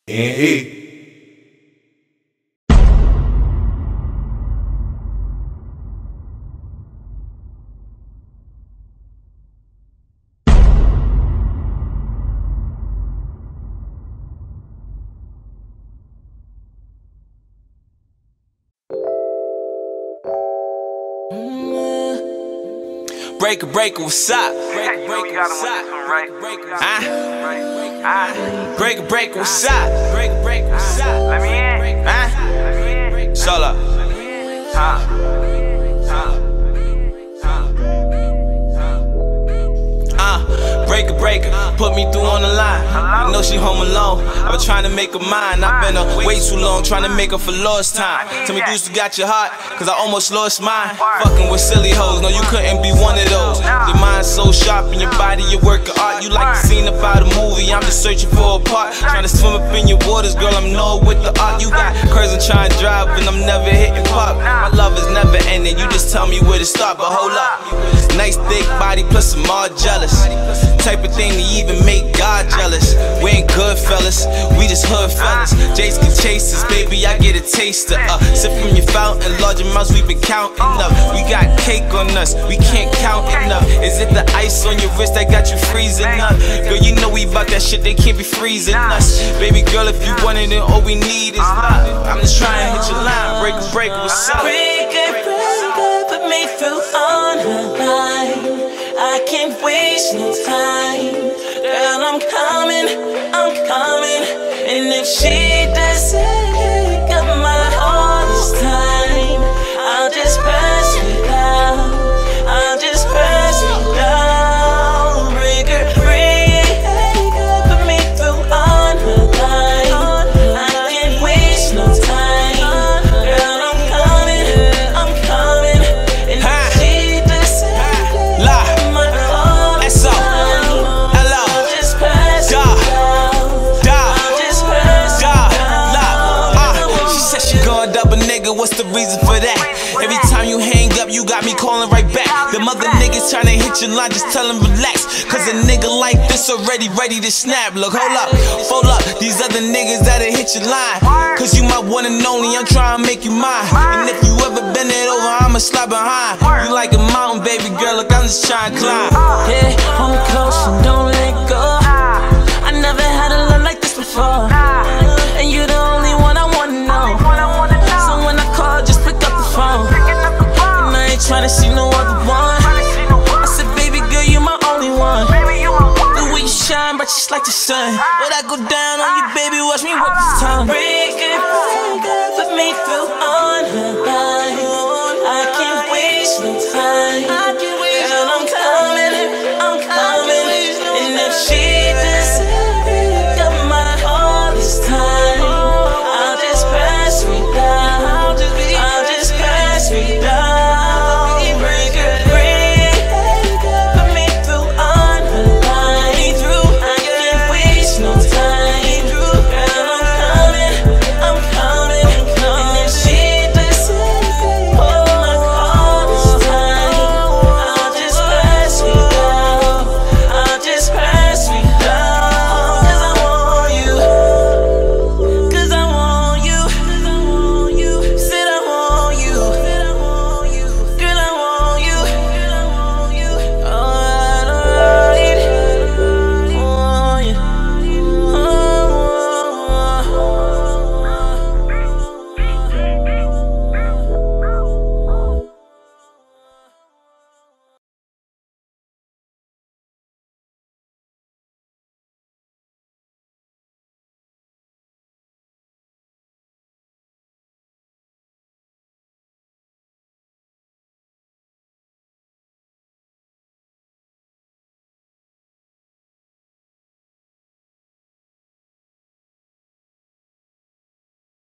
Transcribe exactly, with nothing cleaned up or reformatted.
N E Breaker, breaker, what's up? Breaker, breaker, what's up? Huh? Breaker, breaker, what's up? Breaker, breaker, what's up? Let me in. Huh? Solo. Huh? Uh, breaker, breaker, put me through on the line. You know she home alone. I've been trying to make her mine. I've been uh, way too long trying to make her for lost time. Tell me, dudes, you got your heart, cause I almost lost mine. Fucking with silly hoes, no, you couldn't be one of those. Your mind's so sharp and your body, your work of art. You like the scene about a movie, I'm just searching for a part. Trying to swim up in your waters, girl, I'm no with the art. You got curves and trying to drive, and I'm never hitting pop. My love is never ending, you just tell me where to start, but hold up. Nice thick body, plus I'm all jealous. Type of thing to even make God jealous. We ain't good fellas, we just hood fellas. Jace can chase us, baby, I get a taster. Uh, sip from your fountain, large amounts we been counting up. We got cake on us, we can't count enough. Is it the ice on your wrist that got you freezing up? Girl, you know we bout that shit, they can't be freezing us. Baby girl, if you want it, then all we need is love. I'm just trying to hit your line, break a break, what's up? Break it, break it, put me through on the line. I can't waste no time. Girl, I'm coming, I'm coming. And if she doesn't got my heart this time, I'll just press it down. I'll just press it down. Break it, break it, put me through on the line. I can't waste no time. Girl, I'm coming, I'm coming. And if she doesn't got my heart this time, I'll just press it down. I'll just press it down. She said she gon' dub a nigga, what's the reason for that? Every time you hang up, you got me calling right back. Them other niggas tryna hit your line, just tell them relax. Cause a nigga like this already ready to snap. Look, hold up, fold up, these other niggas that'll hit your line. Cause you my one and only, I'm tryna make you mine. And if you ever bend it over, I'ma slide behind. You like a mountain, baby girl, look, I'm just tryna climb. Yeah, hold me close and don't let go. I never had a love like this before. And you're the only one I wanna know. So when I call, just pick up the phone. And I ain't tryna see no other one. I said, baby girl, you my only one. The way you shine, bright just like the sun. When I go down on you, baby, watch me work this time. Break it, break it, put me through on the line.